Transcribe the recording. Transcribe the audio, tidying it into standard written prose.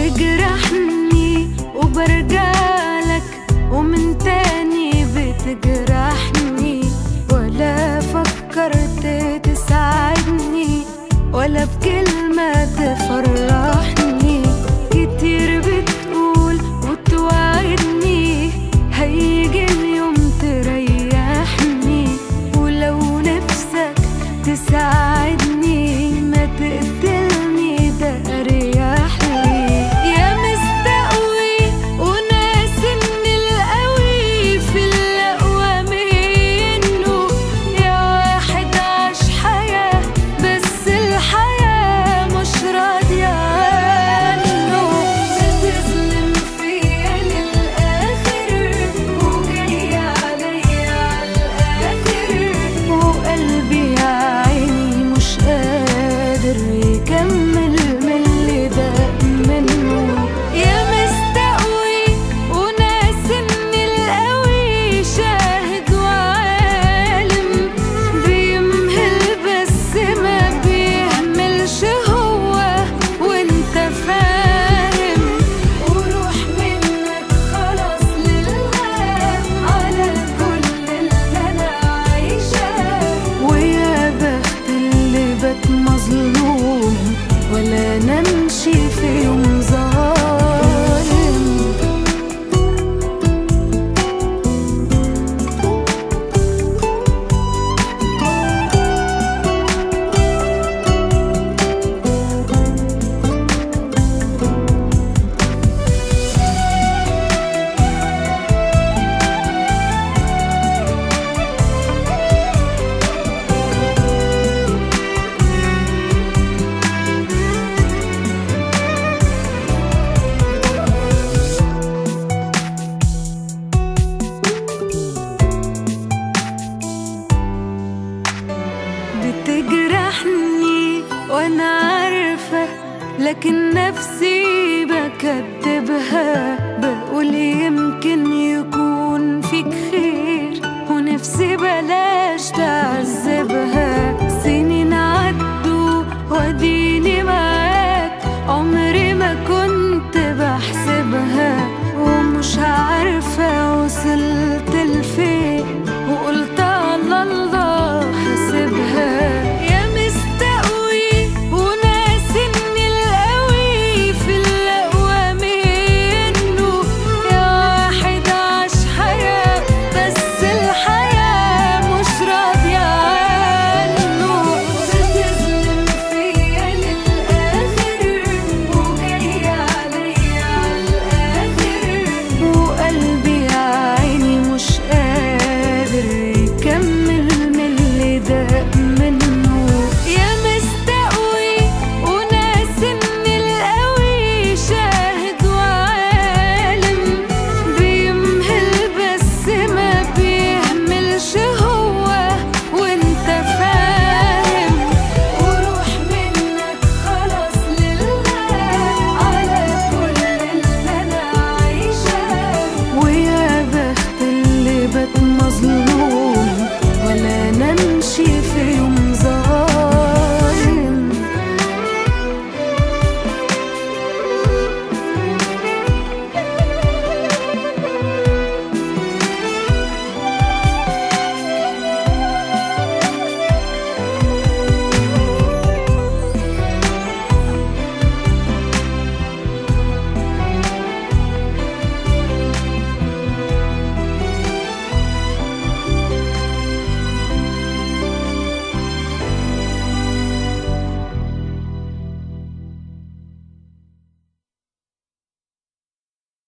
بتجرحني وبرجعلك ومن تاني بتجرحني، ولا فكرت تساعدني ولا بكلمة تفرحني. كتير بتقول وتوعدني هيجي اليوم تريحني، ولو نفسك تساعدني ما تقتلني ده أريح لي. يا مستقوي وناس إن القوي في الأقوى منه، يا واحد عاش حياة بس الحياة مش راضية عنه. بتظلم فيا للآخر وجاي عليا عالآخر، وقلبي يا عيني مش قادر يكمل من اللي داق منه. يا مستقوي وناس إن القوي شاهد وعالم، بيمهل بس ما بيهملش هو وانت فاهم. وروح منك خلاص لله على كل اللي انا عايشاه، ويا بخت اللي بات مظلوم ولا نمشي في يوم ظالم. بتجرحني وانا عارفة، لكن نفسي بكدبها. بقول يمكن يكون فيك خير ونفسي بلاش تعذبها.